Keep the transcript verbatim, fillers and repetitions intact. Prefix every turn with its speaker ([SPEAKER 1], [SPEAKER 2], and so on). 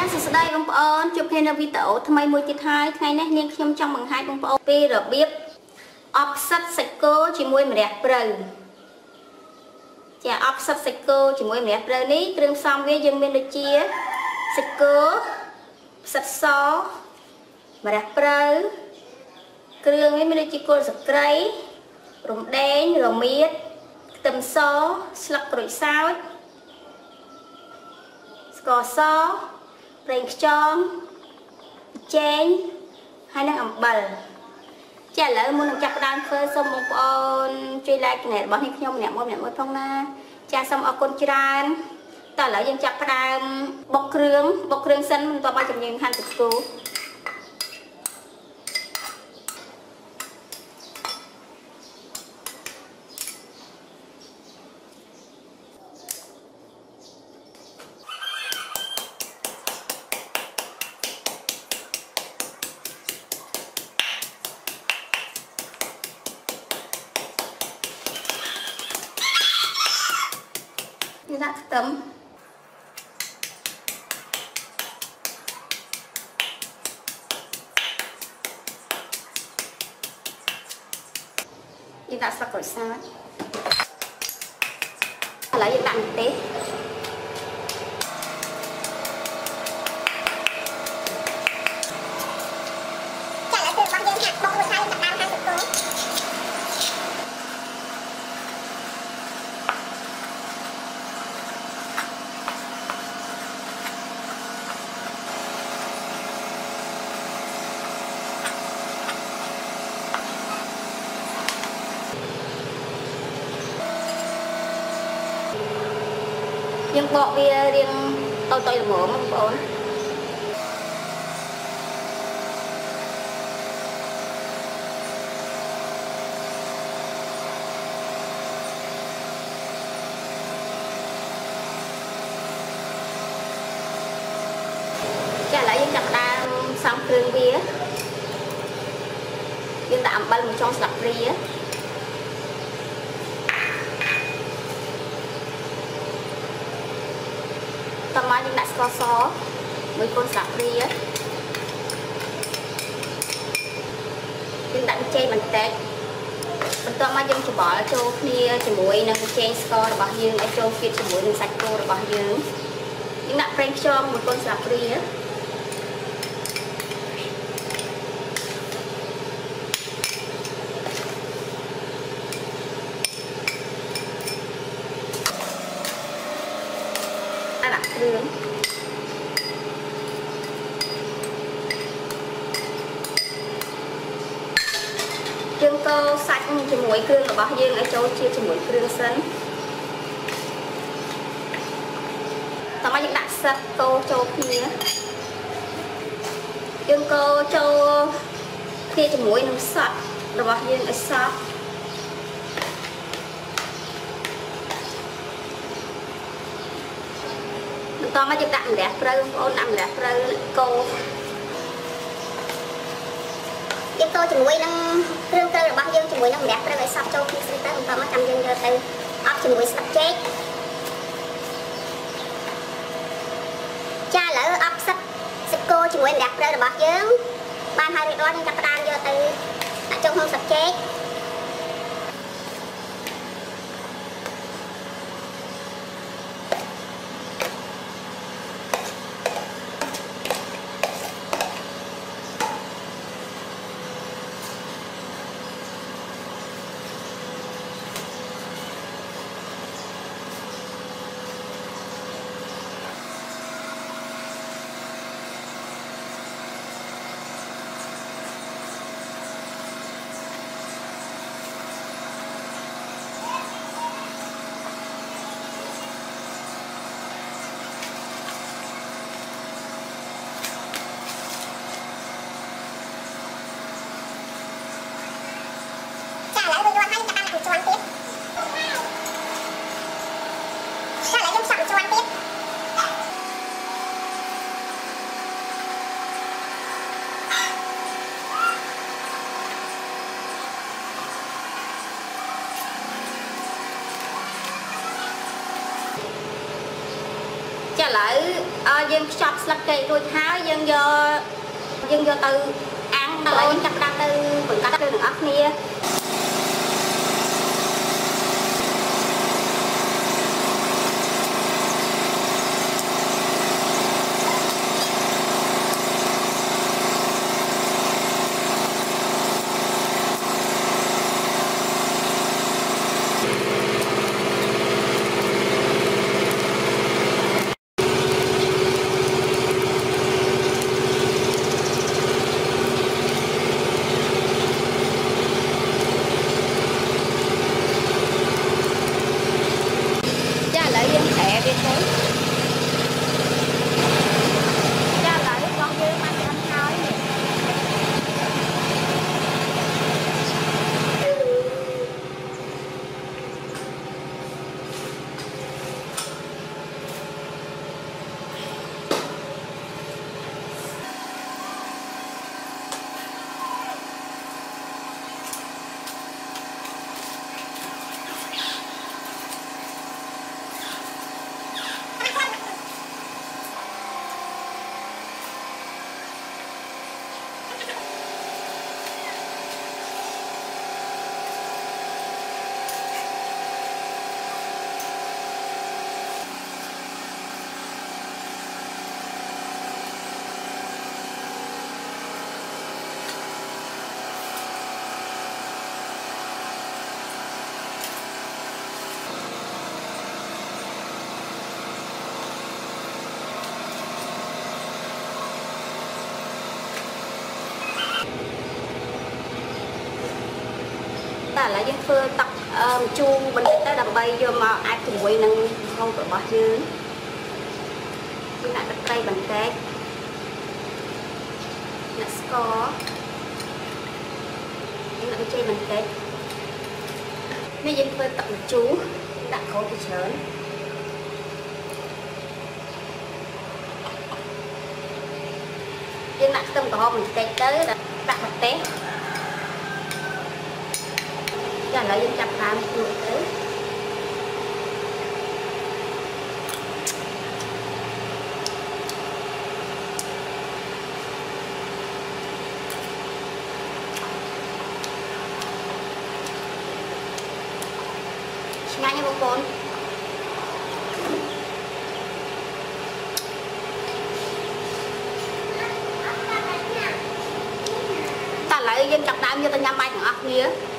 [SPEAKER 1] ចាសស្ដីបងប្អូនជួបគ្នានៅវីដេអូថ្មីមួយទៀតហើយថ្ងៃនេះនាងខ្ញុំចង់បង្ហាញបងប្អូនពីរបៀបអបផ្សិតសាច់គោជាមួយម្រះព្រៅចាអបផ្សិតសាច់គោជាមួយម្រះព្រៅនេះគ្រឿងផ្សំវាយើងមានដូចជាសាច់គោផ្សិតសម្រះព្រៅគ្រឿងវាមានដូចជាគល់ស្ក្រៃរំដេងរមៀតខ្ទឹមសស្លឹកក្រូចសើចស្ករសប្រេងខ្យងចេងហើយនឹងអំបិលចាឥឡូវមុននឹងចាប់ផ្ដើមធ្វើសូមបងប្អូនជួយ like ចំណែករបស់នេះខ្ញុំម្នាក់មួយម្នាក់មួយផងណាចាសូមអរគុណច្រើនតើឥឡូវយើងចាប់ផ្ដើមបុកគ្រឿងបុកគ្រឿងសិនបន្ទាប់មកយើងហាន់ទឹកគោដាក់ខ្ទឹមយើងដាក់ស្លឹកក្រូចសើចឥឡូវយើងដាក់ម្ទេសចាឥឡូវគឺរបស់យើងហាក់បុករួចហើយចាប់ដើមហាន់ទឹកគោយើងបកវារៀងតូចៗល្មមបងប្អូនចាឥឡូវយើងចាប់ដើមផ្សំគ្រឿងវាយើងដាក់អំបិលមួយចុងស្លាបព្រាតមកយើងដាក់ស្ករសមួយកូនស្លាបព្រាយើងដាក់ចេកបន្តិចបន្ទាប់មកយើងច្របល់ចូលគ្នាជាមួយនឹងចេកស្កររបស់យើងឲ្យចូលជាតិជាមួយនឹងសាច់គោរបស់យើងយើងដាក់ប្រេងខ្យងមួយកូនស្លាបព្រាដាក់គ្រឿងយើងកូរសាច់ជាមួយគ្រឿងរបស់យើងឲ្យចូលជាតិជាមួយគ្រឿងសិនតោះមកយើងដាក់ស្លឹកកូរចូលគ្នាយើងកូរចូលគ្នាជាមួយនឹងសក់របស់យើងឲ្យសព្វតមកយើងដាក់ម្រះព្រៅបងប្អូនដាក់ម្រះព្រៅកូរយើងកូរជាមួយនឹងគ្រឿងត្រូវរបស់យើងជាមួយនឹងម្រះព្រៅឲ្យសព្វចូលគ្នាស្រួលទៅបន្តមកចាំយើងយកទៅអបជាមួយស្លឹកចេកចាឥឡូវអបផ្សិតសាច់គោជាមួយម្រះព្រៅរបស់យើងបានហើយរៀបរាប់យើងចាប់ផ្ដើមយកទៅដាក់ចូលក្នុងស្លឹកចេកឥ lại dân chọc sạc cây rồi tháo dân do dân do từ ăn lại dân chặt ra từ vẫn cắt từ ốc nia là dân phơi tập chu bên tới đầm bay vô mà ai cùng quay nâng không phải bỏ dưới cái này bắt tay bằng cái là score cái này chơi bằng cái mấy dân phơi tập chú đặt khổ thì chớn dân đặt tâm của họ mình cái tới là đặt một té là lợi dụng chặt làm được thế ngay nha bố con ta lợi dụng chặt đam cho ta nhắm bay thằng ốc kia